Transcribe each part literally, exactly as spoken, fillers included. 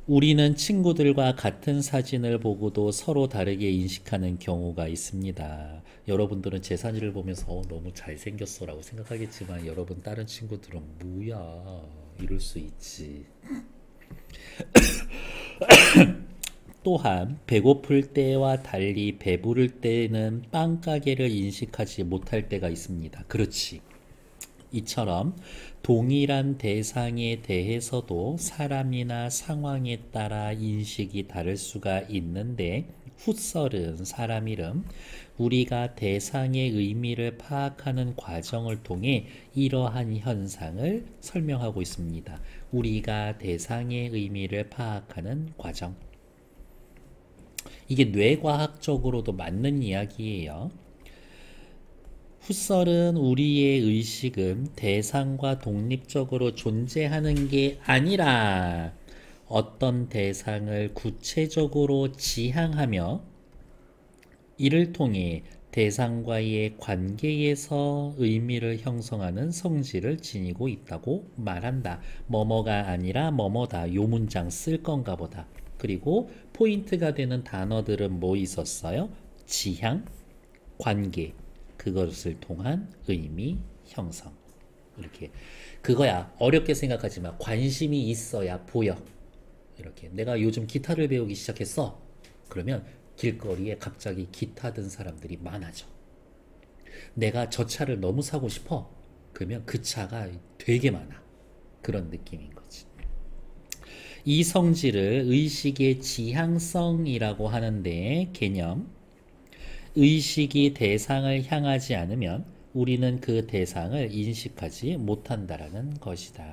우리는 친구들과 같은 사진을 보고도 서로 다르게 인식하는 경우가 있습니다. 여러분들은 제 사진을 보면서 어, 너무 잘생겼어 라고 생각하겠지만 여러분 다른 친구들은 뭐야 이럴 수 있지. 또한 배고플 때와 달리 배부를 때는 빵 가게를 인식하지 못할 때가 있습니다. 그렇지. 이처럼 동일한 대상에 대해서도 사람이나 상황에 따라 인식이 다를 수가 있는데 훗설은 사람 이름, 우리가 대상의 의미를 파악하는 과정을 통해 이러한 현상을 설명하고 있습니다. 우리가 대상의 의미를 파악하는 과정. 이게 뇌과학적으로도 맞는 이야기예요. 훗설은 우리의 의식은 대상과 독립적으로 존재하는 게 아니라 어떤 대상을 구체적으로 지향하며 이를 통해 대상과의 관계에서 의미를 형성하는 성질을 지니고 있다고 말한다. 뭐뭐가 아니라 뭐뭐다. 요 문장 쓸 건가 보다. 그리고 포인트가 되는 단어들은 뭐 있었어요? 지향, 관계, 그것을 통한 의미 형성. 이렇게 그거야. 어렵게 생각하지 마. 관심이 있어야 보여. 이렇게 내가 요즘 기타를 배우기 시작했어. 그러면 길거리에 갑자기 기타 든 사람들이 많아져. 내가 저 차를 너무 사고 싶어. 그러면 그 차가 되게 많아. 그런 느낌인 거지. 이 성질을 의식의 지향성이라고 하는데 개념. 의식이 대상을 향하지 않으면 우리는 그 대상을 인식하지 못한다라는 것이다.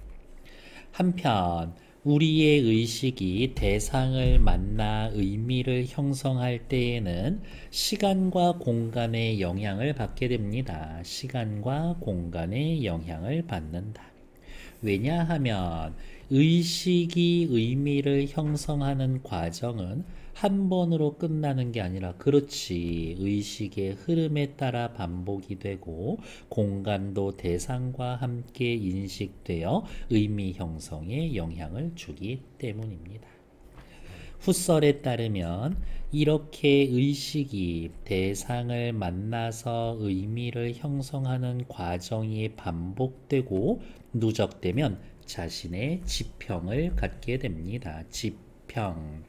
한편 우리의 의식이 대상을 만나 의미를 형성할 때에는 시간과 공간의 영향을 받게 됩니다. 시간과 공간의 영향을 받는다. 왜냐하면 의식이 의미를 형성하는 과정은 한 번으로 끝나는 게 아니라 그렇지 의식의 흐름에 따라 반복이 되고 공간도 대상과 함께 인식되어 의미 형성에 영향을 주기 때문입니다. 훗설에 따르면 이렇게 의식이 대상을 만나서 의미를 형성하는 과정이 반복되고 누적되면 자신의 지평을 갖게 됩니다. 지평.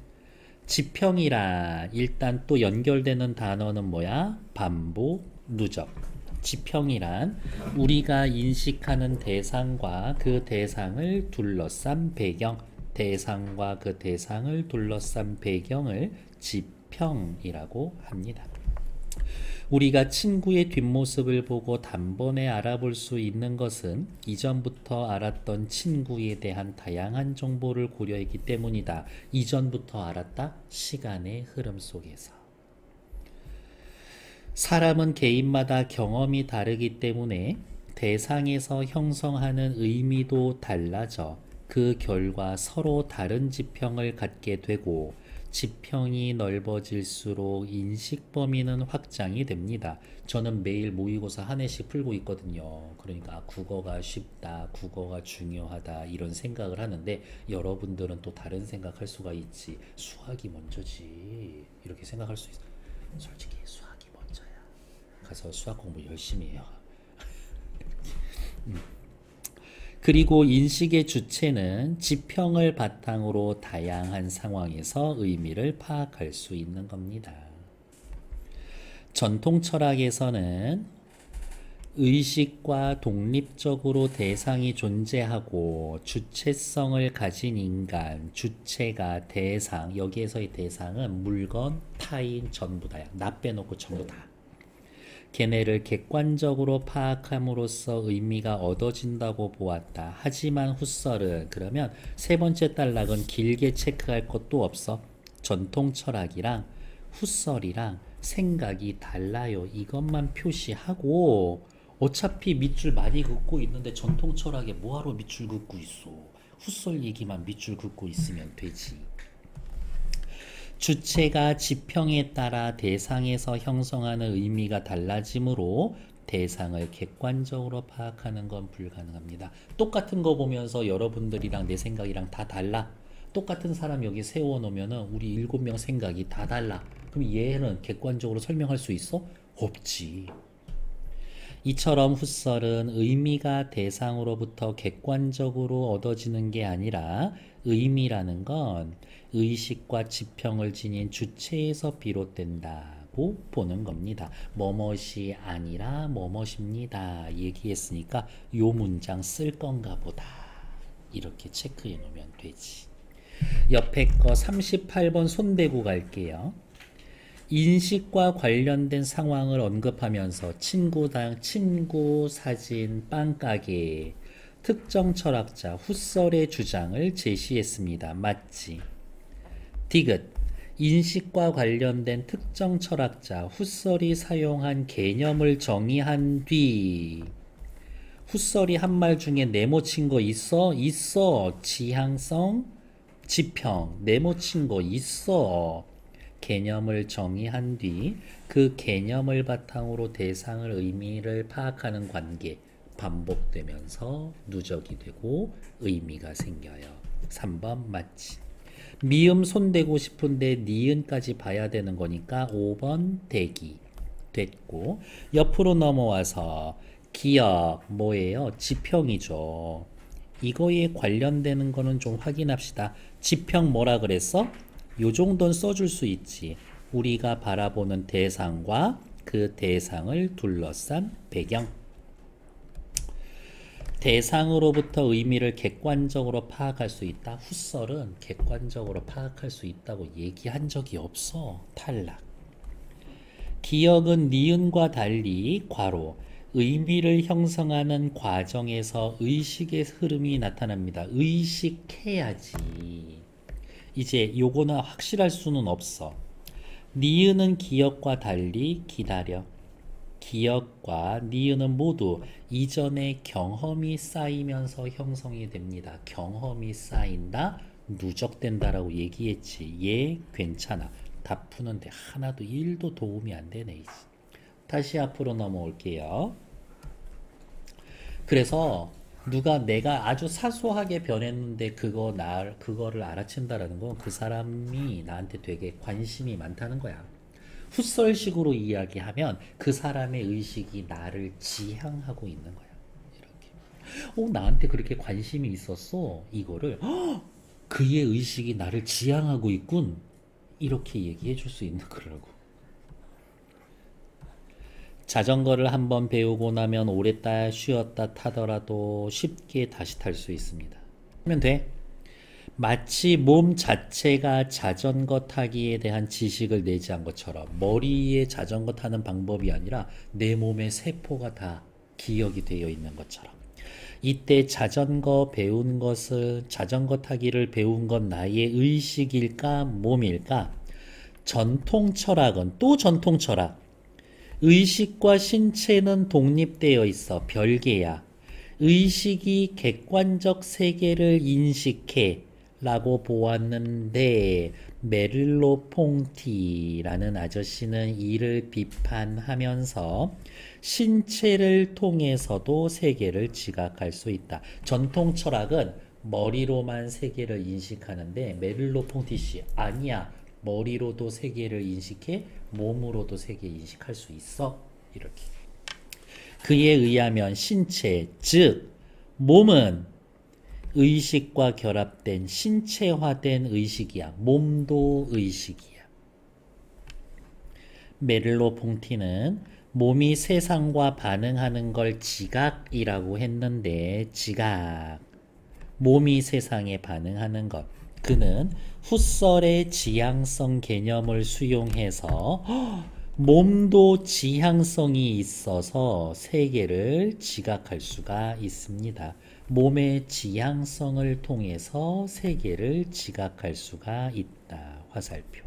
지평이라 일단 또 연결되는 단어는 뭐야? 반복, 누적. 지평이란 우리가 인식하는 대상과 그 대상을 둘러싼 배경, 대상과 그 대상을 둘러싼 배경을 지평이라고 합니다. 우리가 친구의 뒷모습을 보고 단번에 알아볼 수 있는 것은 이전부터 알았던 친구에 대한 다양한 정보를 고려했기 때문이다. 이전부터 알았다? 시간의 흐름 속에서. 사람은 개인마다 경험이 다르기 때문에 대상에서 형성하는 의미도 달라져 그 결과 서로 다른 지평을 갖게 되고 지평이 넓어질수록 인식 범위는 확장이 됩니다. 저는 매일 모의고사 한 회씩 풀고 있거든요. 그러니까 국어가 쉽다, 국어가 중요하다 이런 생각을 하는데 여러분들은 또 다른 생각할 수가 있지. 수학이 먼저지 이렇게 생각할 수 있어. 솔직히 수학이 먼저야. 가서 수학 공부 열심히 해요. 음. 그리고 인식의 주체는 지평을 바탕으로 다양한 상황에서 의미를 파악할 수 있는 겁니다. 전통 철학에서는 의식과 독립적으로 대상이 존재하고 주체성을 가진 인간, 주체가 대상, 여기에서의 대상은 물건, 타인, 전부 다야. 나 빼놓고 전부 다. 걔네를 객관적으로 파악함으로써 의미가 얻어진다고 보았다. 하지만 훗설은 그러면 세 번째 단락은 길게 체크할 것도 없어. 전통 철학이랑 훗설이랑 생각이 달라요. 이것만 표시하고 어차피 밑줄 많이 긋고 있는데 전통 철학에 뭐하러 밑줄 긋고 있어. 훗설 얘기만 밑줄 긋고 있으면 되지. 주체가 지평에 따라 대상에서 형성하는 의미가 달라지므로 대상을 객관적으로 파악하는 건 불가능합니다. 똑같은 거 보면서 여러분들이랑 내 생각이랑 다 달라. 똑같은 사람 여기 세워놓으면은 우리 일곱 명 생각이 다 달라. 그럼 얘는 객관적으로 설명할 수 있어? 없지. 이처럼 훗설은 의미가 대상으로부터 객관적으로 얻어지는 게 아니라 의미라는 건 의식과 지평을 지닌 주체에서 비롯된다고 보는 겁니다. 뭐뭇이 아니라 뭐뭇입니다. 얘기했으니까 요 문장 쓸 건가 보다. 이렇게 체크해 놓으면 되지. 옆에 거 삼십팔 번 손대고 갈게요. 인식과 관련된 상황을 언급하면서 친구당, 친구, 사진, 빵가게, 특정 철학자, 훗설의 주장을 제시했습니다. 맞지? 디귿. 인식과 관련된 특정 철학자, 훗설이 사용한 개념을 정의한 뒤 훗설이 한 말 중에 네모친 거 있어? 있어. 지향성, 지평. 네모친 거 있어. 개념을 정의한 뒤 그 개념을 바탕으로 대상을 의미를 파악하는 관계 반복되면서 누적이 되고 의미가 생겨요. 삼 번 맞지. 미음 손대고 싶은데 니은까지 봐야 되는 거니까 오 번 대기 됐고, 옆으로 넘어와서 기억 뭐예요? 지평이죠. 이거에 관련되는 거는 좀 확인합시다. 지평 뭐라 그랬어? 요 정도는 써줄 수 있지. 우리가 바라보는 대상과 그 대상을 둘러싼 배경. 대상으로부터 의미를 객관적으로 파악할 수 있다. 훗설은 객관적으로 파악할 수 있다고 얘기한 적이 없어. 탈락. 기억은 니은과 달리 괄호 의미를 형성하는 과정에서 의식의 흐름이 나타납니다. 의식해야지. 이제 요거는 확실할 수는 없어. 니은은 기억과 달리 기다려. 기억과 니은은 모두 이전의 경험이 쌓이면서 형성이 됩니다. 경험이 쌓인다, 누적된다라고 얘기했지. 얘 괜찮아. 답 푸는데 하나도 일도 도움이 안 되네. 다시 앞으로 넘어올게요. 그래서 누가 내가 아주 사소하게 변했는데 그거 나 그거를 알아챈다라는 건 그 사람이 나한테 되게 관심이 많다는 거야. 훗설식으로 이야기하면 그 사람의 의식이 나를 지향하고 있는 거야. 이렇게. 어, 나한테 그렇게 관심이 있었어. 이거를 허! 그의 의식이 나를 지향하고 있군. 이렇게 얘기해 줄 수 있는 거라고. 자전거를 한번 배우고 나면 오래 쉬었다 타더라도 쉽게 다시 탈 수 있습니다. 하면 돼. 마치 몸 자체가 자전거 타기에 대한 지식을 내지한 것처럼 머리에 자전거 타는 방법이 아니라 내 몸의 세포가 다 기억이 되어 있는 것처럼, 이때 자전거 배운 것을 자전거 타기를 배운 건 나의 의식일까 몸일까? 전통 철학은 또 전통 철학. 의식과 신체는 독립되어 있어. 별개야. 의식이 객관적 세계를 인식해 라고 보았는데 메를로 퐁티라는 아저씨는 이를 비판하면서 신체를 통해서도 세계를 지각할 수 있다. 전통 철학은 머리로만 세계를 인식하는데 메를로 퐁티 씨 아니야. 머리로도 세계를 인식해, 몸으로도 세계 인식할 수 있어. 이렇게. 그에 의하면 신체, 즉 몸은 의식과 결합된 신체화된 의식이야. 몸도 의식이야. 메를로 퐁티는 몸이 세상과 반응하는 걸 지각이라고 했는데, 지각, 몸이 세상에 반응하는 것. 그는 훗설의 지향성 개념을 수용해서 몸도 지향성이 있어서 세계를 지각할 수가 있습니다. 몸의 지향성을 통해서 세계를 지각할 수가 있다. 화살표.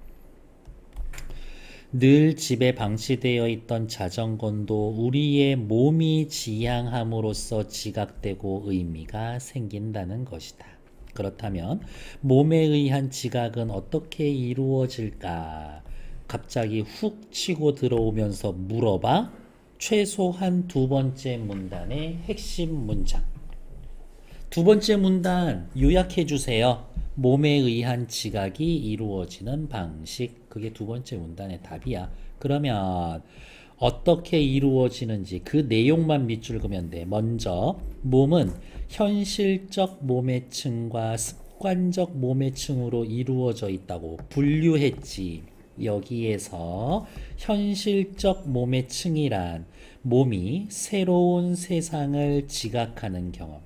늘 집에 방치되어 있던 자전거도 우리의 몸이 지향함으로써 지각되고 의미가 생긴다는 것이다. 그렇다면 몸에 의한 지각은 어떻게 이루어질까? 갑자기 훅 치고 들어오면서 물어봐. 최소한 두 번째 문단의 핵심 문장. 두 번째 문단 요약해 주세요. 몸에 의한 지각이 이루어지는 방식. 그게 두 번째 문단의 답이야. 그러면 어떻게 이루어지는지 그 내용만 밑줄 그으면 돼. 먼저 몸은 현실적 몸의 층과 습관적 몸의 층으로 이루어져 있다고 분류했지. 여기에서 현실적 몸의 층이란 몸이 새로운 세상을 지각하는 경험.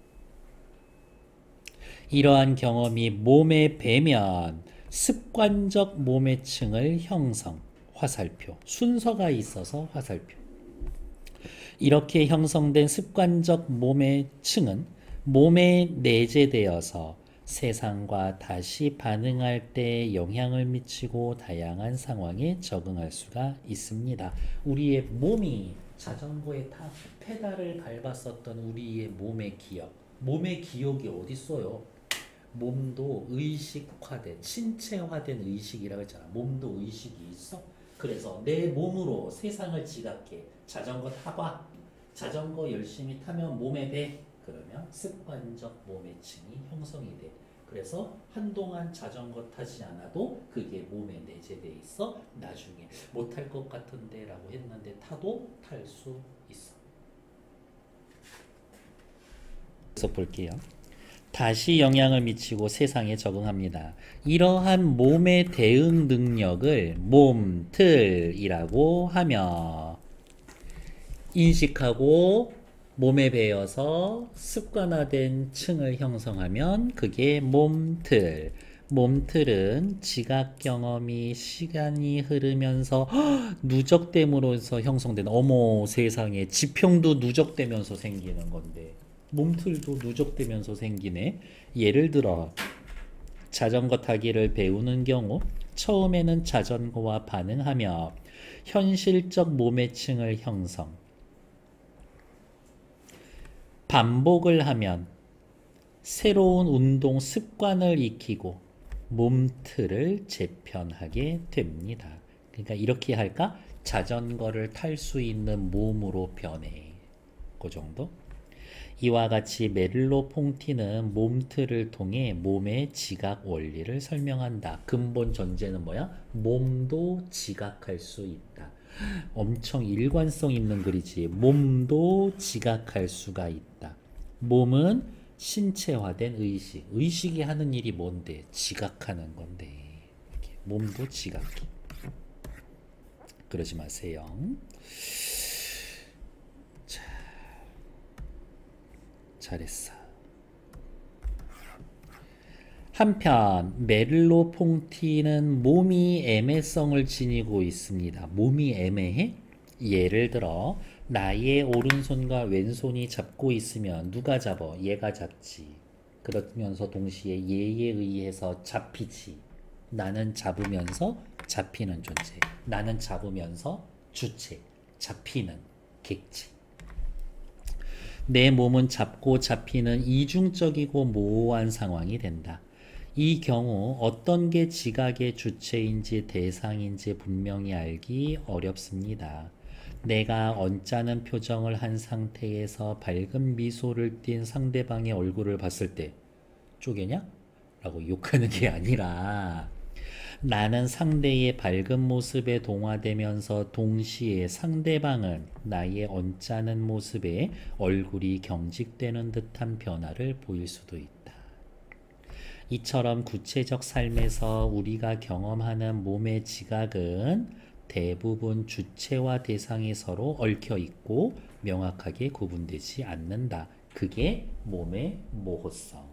이러한 경험이 몸에 배면 습관적 몸의 층을 형성. 화살표. 순서가 있어서 화살표. 이렇게 형성된 습관적 몸의 층은 몸에 내재되어서 세상과 다시 반응할 때 영향을 미치고 다양한 상황에 적응할 수가 있습니다. 우리의 몸이 자전거에 타 페달을 밟았었던 우리의 몸의 기억. 몸의 기억이 어디 있어요? 몸도 의식화된, 신체화된 의식이라고 했잖아. 몸도 의식이 있어. 그래서 내 몸으로 세상을 지각해. 자전거 타봐. 자전거 열심히 타면 몸에 배. 그러면 습관적 몸의 층이 형성이 돼. 그래서 한동안 자전거 타지 않아도 그게 몸에 내재돼 있어. 나중에 못할 것 같은데 라고 했는데 타도 탈 수 있어. 그래서 볼게요. 다시 영향을 미치고 세상에 적응합니다. 이러한 몸의 대응 능력을 몸틀이라고 하며 인식하고 몸에 배어서 습관화된 층을 형성하면 그게 몸틀. 몸틀은 지각 경험이 시간이 흐르면서 허, 누적됨으로써 형성된, 어머 세상에, 지평도 누적되면서 생기는 건데 몸틀도 누적되면서 생기네. 예를 들어 자전거 타기를 배우는 경우 처음에는 자전거와 반응하며 현실적 몸의 층을 형성. 반복을 하면 새로운 운동 습관을 익히고 몸틀을 재편하게 됩니다. 그러니까 이렇게 할까? 자전거를 탈 수 있는 몸으로 변해. 그 정도? 이와 같이 메를로퐁티는 몸틀을 통해 몸의 지각 원리를 설명한다. 근본 전제는 뭐야? 몸도 지각할 수 있다. 엄청 일관성 있는 글이지. 몸도 지각할 수가 있다. 몸은 신체화된 의식. 의식이 하는 일이 뭔데? 지각하는 건데. 이렇게. 몸도 지각해. 그러지 마세요. 자, 잘했어. 한편 메를로퐁티는 몸이 애매성을 지니고 있습니다. 몸이 애매해? 예를 들어 나의 오른손과 왼손이 잡고 있으면 누가 잡어? 얘가 잡지. 그러면서 동시에 얘에 의해서 잡히지. 나는 잡으면서 잡히는 존재. 나는 잡으면서 주체. 잡히는 객체. 내 몸은 잡고 잡히는 이중적이고 모호한 상황이 된다. 이 경우 어떤 게 지각의 주체인지 대상인지 분명히 알기 어렵습니다. 내가 언짢은 표정을 한 상태에서 밝은 미소를 띤 상대방의 얼굴을 봤을 때 쪼개냐? 라고 욕하는 게 아니라 나는 상대의 밝은 모습에 동화되면서 동시에 상대방은 나의 언짢은 모습에 얼굴이 경직되는 듯한 변화를 보일 수도 있다. 이처럼 구체적 삶에서 우리가 경험하는 몸의 지각은 대부분 주체와 대상이 서로 얽혀 있고 명확하게 구분되지 않는다. 그게 몸의 모호성.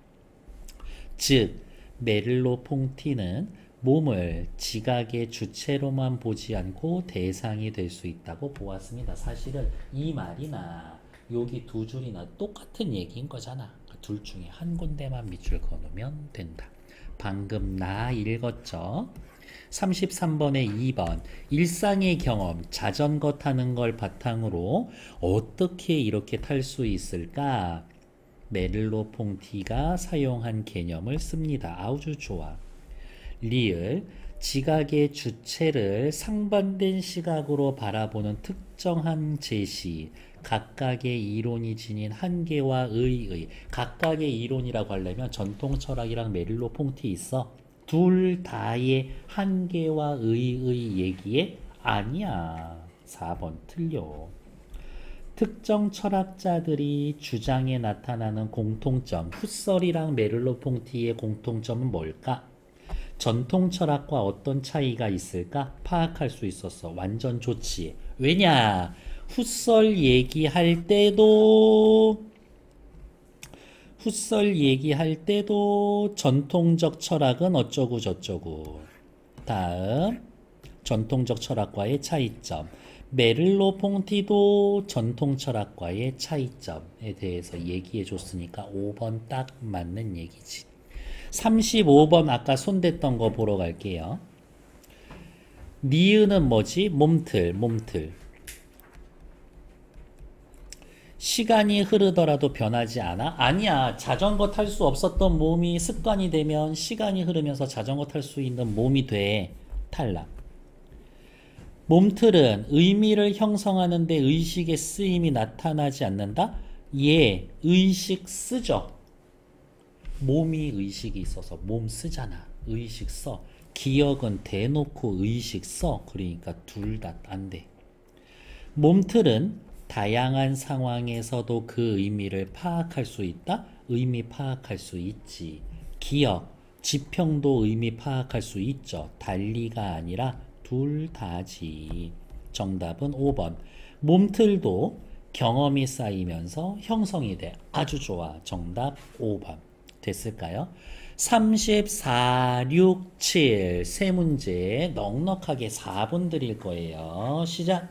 즉 메를로퐁티는 몸을 지각의 주체로만 보지 않고 대상이 될 수 있다고 보았습니다. 사실은 이 말이나 여기 두 줄이나 똑같은 얘기인 거잖아. 둘 중에 한 군데만 밑줄 그어놓으면 된다. 방금 나 읽었죠? 삼십삼 번에 이 번 일상의 경험, 자전거 타는 걸 바탕으로 어떻게 이렇게 탈 수 있을까? 메를로퐁티가 사용한 개념을 씁니다. 아주 좋아. 리을, 지각의 주체를 상반된 시각으로 바라보는 특정한 제시, 각각의 이론이 지닌 한계와 의의. 각각의 이론이라고 하려면 전통 철학이랑 메릴로 퐁티 있어. 둘 다의 한계와 의의 얘기에 아니야. 사 번 틀려. 특정 철학자들이 주장에 나타나는 공통점. 후설이랑 메릴로 퐁티의 공통점은 뭘까? 전통 철학과 어떤 차이가 있을까? 파악할 수 있었어. 완전 좋지. 왜냐? 후설 얘기할 때도 후설 얘기할 때도 전통적 철학은 어쩌고 저쩌고. 다음 전통적 철학과의 차이점. 메릴로 퐁티도 전통 철학과의 차이점에 대해서 얘기해 줬으니까 오 번 딱 맞는 얘기지. 삼십오 번 아까 손댔던 거 보러 갈게요. 니은은 뭐지? 몸틀, 몸틀. 시간이 흐르더라도 변하지 않아? 아니야. 자전거 탈 수 없었던 몸이 습관이 되면 시간이 흐르면서 자전거 탈 수 있는 몸이 돼. 탈락. 몸틀은 의미를 형성하는 데 의식의 쓰임이 나타나지 않는다? 예, 의식 쓰죠. 몸이 의식이 있어서 몸 쓰잖아. 의식 써. 기억은 대놓고 의식 써. 그러니까 둘 다 안 돼. 몸틀은 다양한 상황에서도 그 의미를 파악할 수 있다? 의미 파악할 수 있지. 기억, 지평도 의미 파악할 수 있죠. 달리가 아니라 둘 다지. 정답은 오 번. 몸틀도 경험이 쌓이면서 형성이 돼. 아주 좋아. 정답 오 번. 됐을까요? 삼십사, 육, 칠 세 문제 넉넉하게 사 분 드릴 거예요. 시작.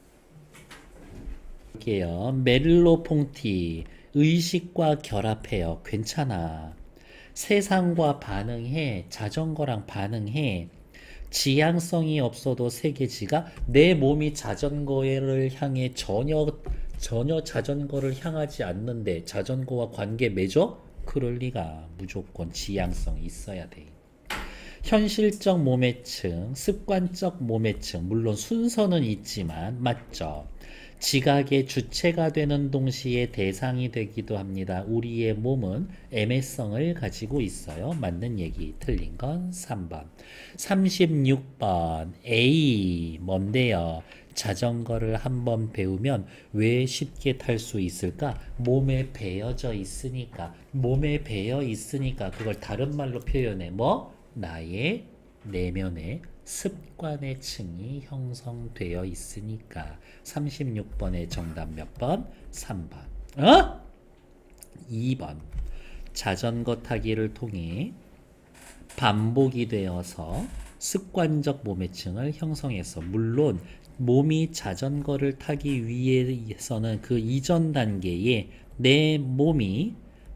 볼게요. 메릴로 퐁티 의식과 결합해요. 괜찮아. 세상과 반응해. 자전거랑 반응해. 지향성이 없어도 세계지가 내 몸이 자전거를 향해 전혀 전혀 자전거를 향하지 않는데 자전거와 관계 맺어? 그럴 리가. 무조건 지향성이 있어야 돼. 현실적 몸해층, 습관적 몸해층, 물론 순서는 있지만 맞죠? 지각의 주체가 되는 동시에 대상이 되기도 합니다. 우리의 몸은 애매성을 가지고 있어요. 맞는 얘기. 틀린 건 삼 번. 삼십육 번. A. 뭔데요? 자전거를 한번 배우면 왜 쉽게 탈 수 있을까? 몸에 배어져 있으니까. 몸에 배어 있으니까 그걸 다른 말로 표현해. 뭐? 나의 내면에 습관의 층이 형성되어 있으니까. 삼십육 번의 정답 몇 번? 삼 번. 어? 이 번. 자전거 타기를 통해 반복이 되어서 습관적 몸해층을 형성해서. 물론 몸이 자전거를 타기 위해서는 그 이전 단계에 내 몸이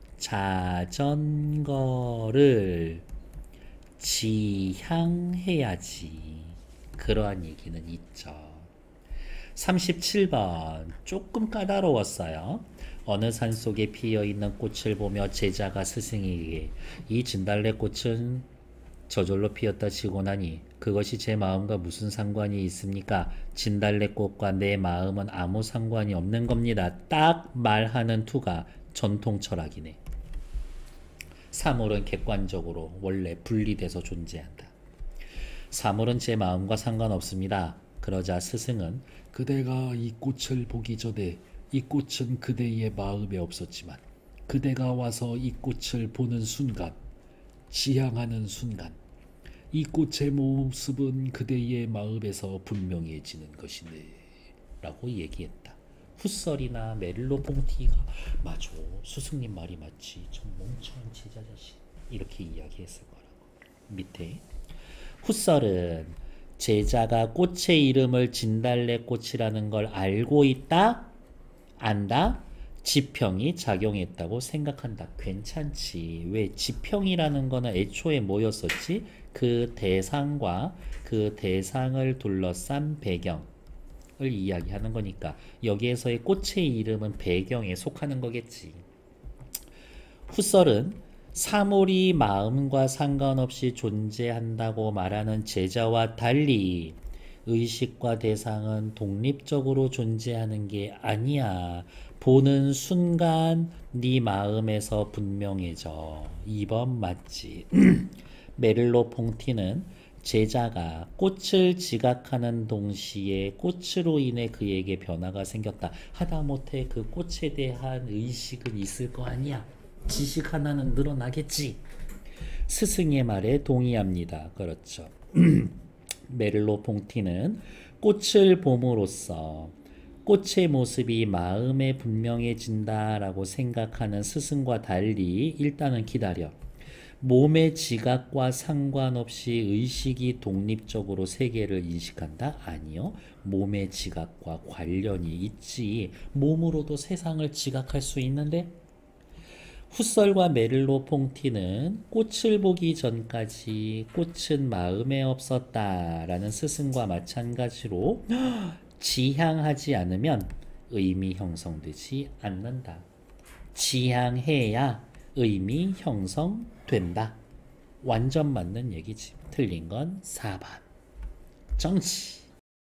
자전거를 지향해야지. 그러한 얘기는 있죠. 삼십칠 번. 조금 까다로웠어요. 어느 산속에 피어있는 꽃을 보며 제자가 스승에게 이 진달래꽃은 저절로 피었다 치고 나니 그것이 제 마음과 무슨 상관이 있습니까? 진달래꽃과 내 마음은 아무 상관이 없는 겁니다. 딱 말하는 투가 전통 철학이네. 사물은 객관적으로 원래 분리돼서 존재한다. 사물은 제 마음과 상관없습니다. 그러자 스승은 그대가 이 꽃을 보기 전에 이 꽃은 그대의 마음에 없었지만 그대가 와서 이 꽃을 보는 순간, 지향하는 순간 이 꽃의 모습은 그대의 마음에서 분명해지는 것이네 라고 얘기했다. 후설이나 메릴로 퐁티가 맞아. 스승님 말이 맞지. 참 멍청한 제자 자식. 이렇게 이야기했을 거라고. 밑에 후설은 제자가 꽃의 이름을 진달래꽃이라는 걸 알고 있다? 안다? 지평이 작용했다고 생각한다. 괜찮지. 왜? 지평이라는 거는 애초에 뭐였었지? 그 대상과 그 대상을 둘러싼 배경을 이야기하는 거니까 여기에서의 꽃의 이름은 배경에 속하는 거겠지. 후설은 사물이 마음과 상관없이 존재한다고 말하는 제자와 달리 의식과 대상은 독립적으로 존재하는 게 아니야. 보는 순간 네 마음에서 분명해져. 이 번 맞지. 메를로 퐁티는 제자가 꽃을 지각하는 동시에 꽃으로 인해 그에게 변화가 생겼다. 하다못해 그 꽃에 대한 의식은 있을 거 아니야. 지식 하나는 늘어나겠지. 스승의 말에 동의합니다. 그렇죠. 메를로 퐁티는 꽃을 봄으로써 꽃의 모습이 마음에 분명해진다라고 생각하는 스승과 달리 일단은 기다려. 몸의 지각과 상관없이 의식이 독립적으로 세계를 인식한다? 아니요. 몸의 지각과 관련이 있지. 몸으로도 세상을 지각할 수 있는데 훗설과 메를로 퐁티는 꽃을 보기 전까지 꽃은 마음에 없었다라는 스승과 마찬가지로 지향하지 않으면 의미 형성되지 않는다. 지향해야 의미 형성된다. 완전 맞는 얘기지. 틀린 건 사 번. 정치.